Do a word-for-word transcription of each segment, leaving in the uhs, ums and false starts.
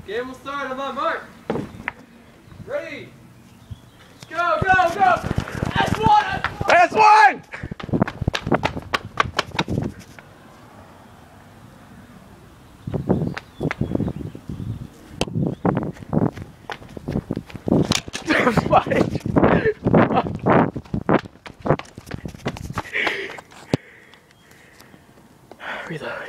Game will start on my mark. Ready? Go, go, go! That's one! That's one! Reload.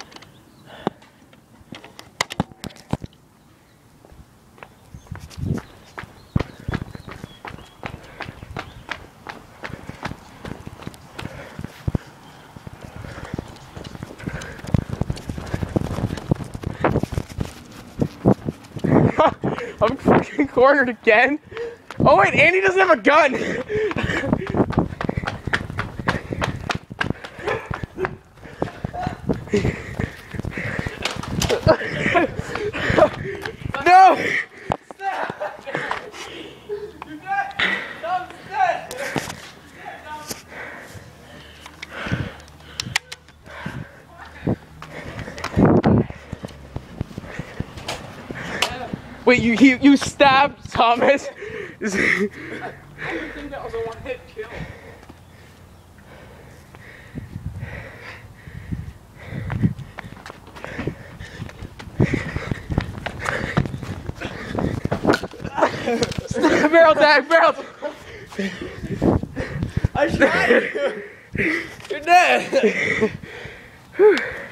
I'm fucking cornered again. Oh wait, Andy doesn't have a gun. No! Stop! You got it! Stop, stop! Wait, you you, you stabbed Thomas? I don't think that was a one-hit kill. Barrel tag, barrel. I shot you. You're dead.